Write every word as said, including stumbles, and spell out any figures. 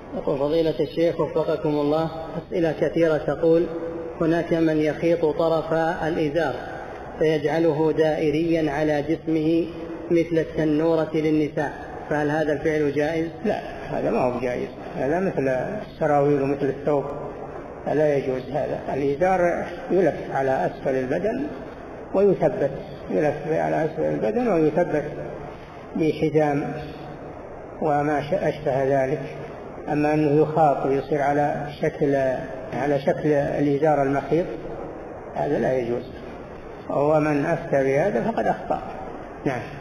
يقول فضيلة الشيخ وفقكم الله، أسئلة كثيرة تقول هناك من يخيط طرف الإزار فيجعله دائريا على جسمه مثل التنورة للنساء، فهل هذا الفعل جائز؟ لا، هذا ما هو جائز، هذا مثل السراويل ومثل الثوب، لا يجوز هذا. الإزار يلف على أسفل البدن ويثبت، يلف على أسفل البدن ويثبت بحزام وما أشبه ذلك. أما أنه يخاط ويصير على شكل على شكل الإزار المخيط هذا لا يجوز، وهو من أفتى بهذا فقد أخطأ. نعم.